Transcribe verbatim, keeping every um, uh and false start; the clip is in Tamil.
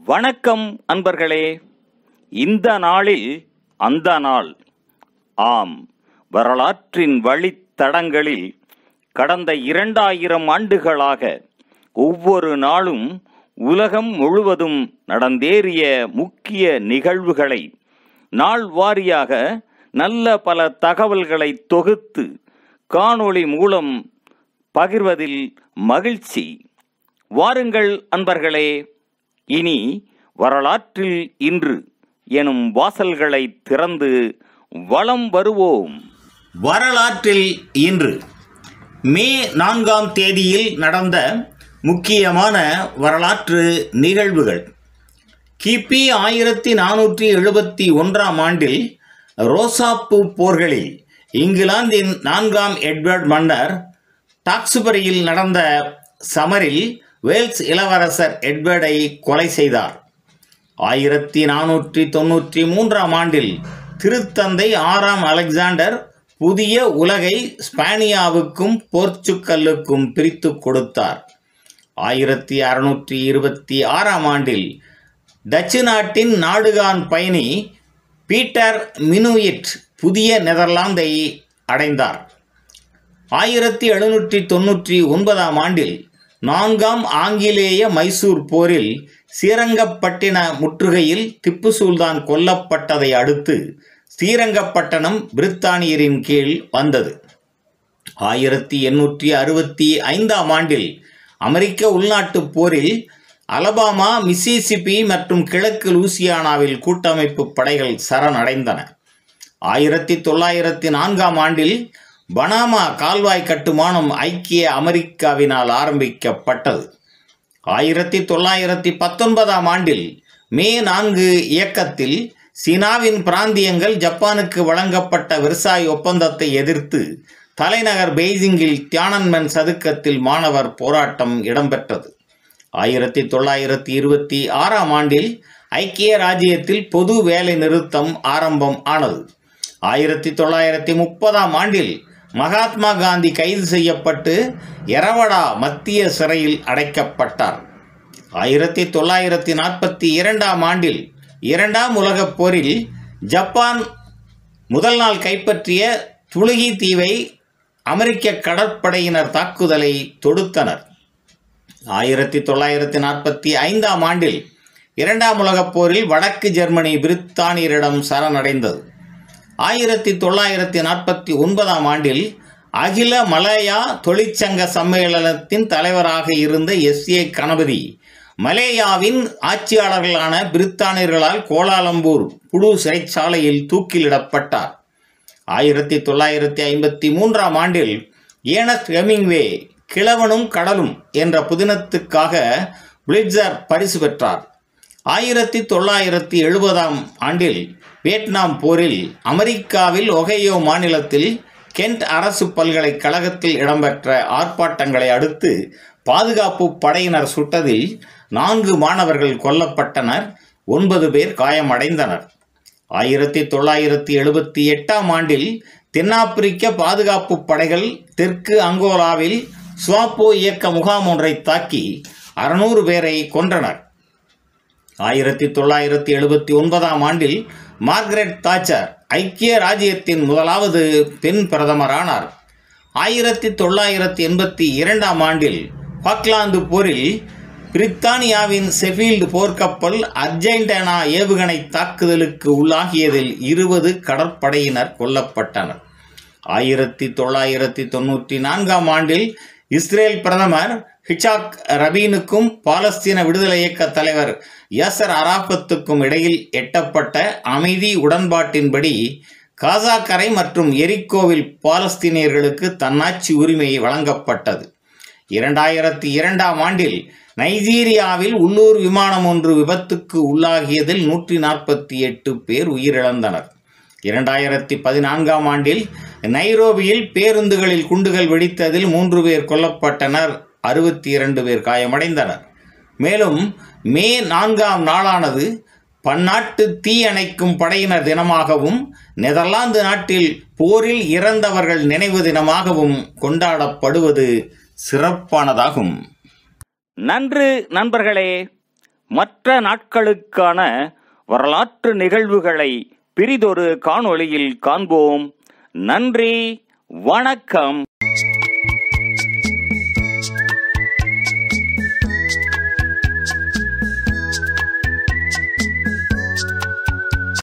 வணக்கம் அன்பர்களே. இந்த நாளில் அந்த நாள். ஆம், வரலாற்றின் வழித்தடங்களில் கடந்த இரண்டாயிரம் ஆண்டுகளாக ஒவ்வொரு நாளும் உலகம் முழுவதும் நடந்தேறிய முக்கிய நிகழ்வுகளை நாள் வாரியாக நல்ல பல தகவல்களை தொகுத்து காணொளி மூலம் பகிர்வதில் மகிழ்ச்சி. வாருங்கள் அன்பர்களே, இனி வரலாற்றில் இன்று எனும் வாசல்களை திறந்து வலம் வருவோம். வரலாற்றில் இன்று மே நான்காம் தேதியில் நடந்த முக்கியமான வரலாற்று நிகழ்வுகள். கிபி ஆயிரத்தி நானூற்றி எழுபத்தி ஒன்றாம் ஆண்டில் ரோசாப்பூ போர்களில் இங்கிலாந்தின் நான்காம் எட்வர்ட் மன்னர் டாக்ஸ்பரியில் நடந்த சமரில் வேல்ஸ் இளவரசர் எட்வர்டை கொலை செய்தார். ஆயிரத்தி நானூற்றி தொன்னூற்றி மூன்றாம் ஆண்டில் திருத்தந்தை ஆறாம் அலெக்சாண்டர் புதிய உலகை ஸ்பானியாவுக்கும் போர்ச்சுக்கல்லுக்கும் பிரித்து கொடுத்தார். ஆயிரத்தி அறுநூற்றி இருபத்தி ஆறாம் ஆண்டில் டச்சு நாட்டின் நாடுகான் பயணி பீட்டர் மினுயிட் புதிய நெதர்லாந்தை அடைந்தார். ஆயிரத்தி எழுநூற்றி தொன்னூற்றி ஒன்பதாம் ஆண்டில் நான்காம் ஆங்கிலேய மைசூர் போரில் ஸ்ரீரங்கப்பட்டின முற்றுகையில் திப்பு சுல்தான் கொல்லப்பட்டதை அடுத்து ஸ்ரீரங்கப்பட்டணம் பிரித்தானியரின் கீழ் வந்தது. ஆயிரத்தி எண்ணூற்றி அறுபத்தி ஐந்தாம் ஆண்டில் அமெரிக்க உள்நாட்டுப் போரில் அலபாமா, மிசிசிப்பி மற்றும் கிழக்கு லூசியானாவில் கூட்டமைப்பு படைகள் சரணடைந்தன. ஆயிரத்தி தொள்ளாயிரத்தி நான்காம் ஆண்டில் பனாமா கால்வாய் கட்டுமானம் ஐக்கிய அமெரிக்காவினால் ஆரம்பிக்கப்பட்டது. ஆயிரத்தி தொள்ளாயிரத்தி பத்தொன்பதாம் ஆண்டில் மே நான்கு இயக்கத்தில் சீனாவின் பிராந்தியங்கள் ஜப்பானுக்கு வழங்கப்பட்ட வெர்சாய் ஒப்பந்தத்தை எதிர்த்து தலைநகர் பெய்ஜிங்கில் தியானன்மென் சதுக்கத்தில் மாணவர் போராட்டம் இடம்பெற்றது. ஆயிரத்தி தொள்ளாயிரத்தி இருபத்தி ஆறாம் ஆண்டில் ஐக்கிய ராஜ்யத்தில் பொது வேலை நிறுத்தம் ஆரம்பம் ஆனது. ஆயிரத்தி தொள்ளாயிரத்தி முப்பதாம் ஆண்டில் மகாத்மா காந்தி கைது செய்யப்பட்டு எரவடா மத்திய சிறையில் அடைக்கப்பட்டார். ஆயிரத்தி தொள்ளாயிரத்தி நாற்பத்தி இரண்டாம் ஆண்டில் இரண்டாம் உலகப் போரில் ஜப்பான் முதல் நாள் கைப்பற்றிய துலுகி தீவை அமெரிக்க கடற்படையினர் தாக்குதலை தொடுத்தனர். ஆயிரத்தி தொள்ளாயிரத்தி நாற்பத்தி ஐந்தாம் ஆண்டில் இரண்டாம் உலகப் போரில் வடக்கு ஜெர்மனி பிரித்தானியரிடம் சரணடைந்தது. ஆயிரத்தி தொள்ளாயிரத்தி நாற்பத்தி ஒன்பதாம் ஆண்டில் அகில மலாயா தொழிற்சங்க சம்மேளனத்தின் தலைவராக இருந்த எஸ் ஏ கணபதி மலேயாவின் ஆட்சியாளர்களான பிரித்தானியர்களால் கோலாலம்பூர் புழு சிறைச்சாலையில் தூக்கிலிடப்பட்டார். ஆயிரத்தி தொள்ளாயிரத்தி ஐம்பத்தி மூன்றாம் ஆண்டில் ஏனஸ்ட் ஹெமிங்வே கிழவனும் கடலும் என்ற புதினத்துக்காக புலிட்சர் பரிசு பெற்றார். ஆயிரத்தி தொள்ளாயிரத்தி எழுபதாம் ஆண்டில் வியட்நாம் போரில் அமெரிக்காவில் ஒகையோ மாநிலத்தில் கென்ட் அரசு பல்கலைக்கழகத்தில் இடம்பெற்ற ஆர்ப்பாட்டங்களை அடுத்து பாதுகாப்பு படையினர் சுட்டதில் நான்கு மாணவர்கள் கொல்லப்பட்டனர், ஒன்பது பேர் காயமடைந்தனர். ஆயிரத்தி தொள்ளாயிரத்தி எழுபத்தி எட்டாம் ஆண்டில் தென்னாப்பிரிக்க பாதுகாப்பு படைகள் தெற்கு அங்கோலாவில் ஸ்வாப்போ இயக்க முகாம் ஒன்றை தாக்கி அறுநூறு பேரை கொன்றனர். ஆயிரத்தி தொள்ளாயிரத்தி எழுபத்தி ஒன்பதாம் ஆண்டில் மார்கரெட் தாச்சர் ஐக்கிய ராஜ்யத்தின் முதலாவது பெண் பிரதமரானார். ஆயிரத்தி தொள்ளாயிரத்தி எண்பத்தி இரண்டாம் ஆண்டில் பாக்லாந்து போரில் பிரித்தானியாவின் செஃபீல்டு போர்க்கப்பல் அர்ஜென்டினா ஏவுகணை தாக்குதலுக்கு உள்ளாகியதில் இருபது கடற்படையினர் கொல்லப்பட்டனர். ஆயிரத்தி தொள்ளாயிரத்தி தொன்னூற்றி நான்காம் ஆண்டில் இஸ்ரேல் பிரதமர் ஹிச்சாக் ரபீனுக்கும் பாலஸ்தீன விடுதலை இயக்க தலைவர் யாசர் அரஃபத்துக்கும் இடையில் எட்டப்பட்ட அமைதி உடன்பாட்டின்படி காசா கரை மற்றும் எரிக்கோவில் பாலஸ்தீனியர்களுக்கு தன்னாட்சி உரிமை வழங்கப்பட்டது. இரண்டாயிரத்தி இரண்டாம் ஆண்டில் நைஜீரியாவில் உள்ளூர் விமானம் ஒன்று விபத்துக்கு உள்ளாகியதில் நூற்றி நாற்பத்தி எட்டு பேர் உயிரிழந்தனர். இரண்டாயிரத்தி பதினான்காம் ஆண்டில் நைரோபியில் பேருந்துகளில் குண்டுகள் வெடித்ததில் மூன்று பேர் கொல்லப்பட்டனர், அறுபத்தி இரண்டு பேர் காயமடைந்தனர். மேலும் மே நான்காம் நாளானது பன்னாட்டு தீ அணைக்கும் படையினர் தினமாகவும் நெதர்லாந்து நாட்டில் போரில் இறந்தவர்கள் நினைவு தினமாகவும் கொண்டாடப்படுவது சிறப்பானதாகும். நன்று நண்பர்களே. மற்ற நாட்களுக்கான வரலாற்று நிகழ்வுகளை பிரிதொரு காணொளியில் காண்போம். நன்றி, வணக்கம்.